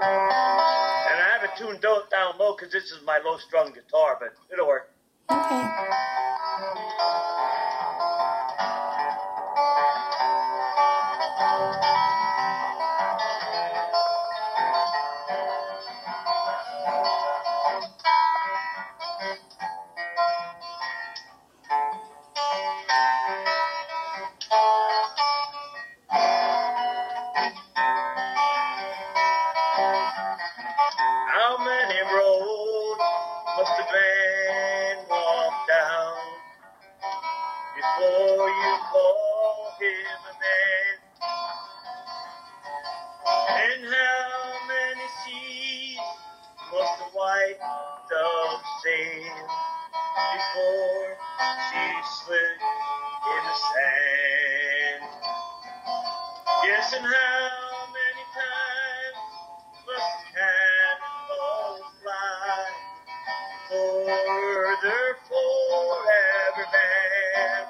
And I have it tuned down low because this is my low-strung guitar, but it'll work. Okay. How many roads must a man walk down before you call him a man? And how many seas must the white dove sail before she slipped in the sand? Yes, and how many times must the cannonball fly for their forever band?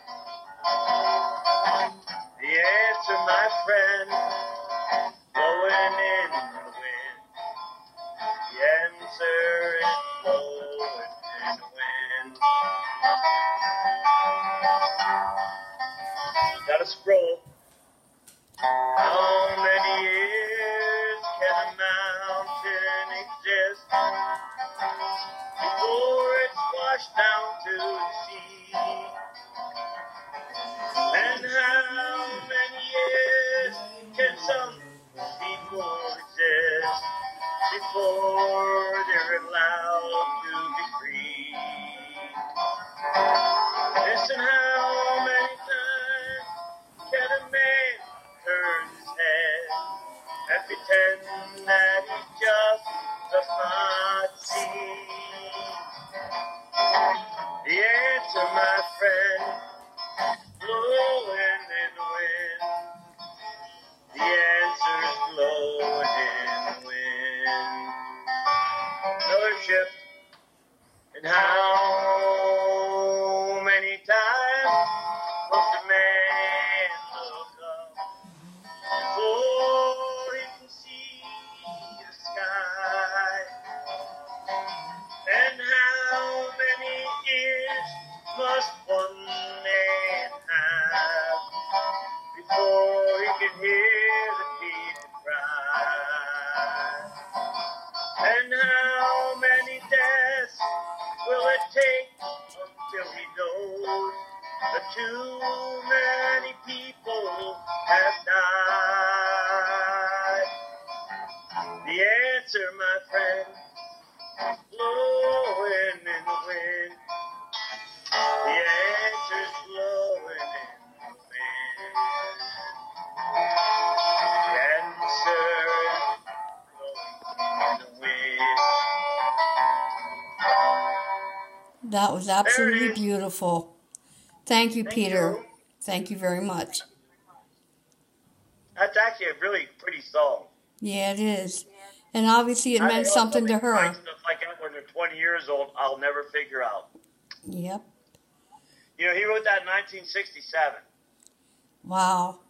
The answer, my friend, blowing in the wind. The answer is blowing in the wind. Gotta scroll. How many years can a mountain exist before it's washed down to the sea? And how many years can some people exist before they're allowed to be free? Yes, and how many times can a man turn his head and pretend that he just does not see? The answer, my friend, blowing in the wind. The answer's blowing in the wind. Another shift. And how many times must a man look up before he can see the sky? And how many ears must one man have before he can hear the people cry? And how many deaths will it take until he knows that too many people have died? The answer, my friend, blowing in the wind. The answer's blowing in the wind. The answer is blowing in the wind. That was absolutely There it is. beautiful. Thank you, Thank Peter. you. Thank you very much. That's actually a really pretty song. Yeah, it is. And obviously it meant something to her. Stuff like that when they're 20 years old, I'll never figure out. Yep. You know, he wrote that in 1967. Wow.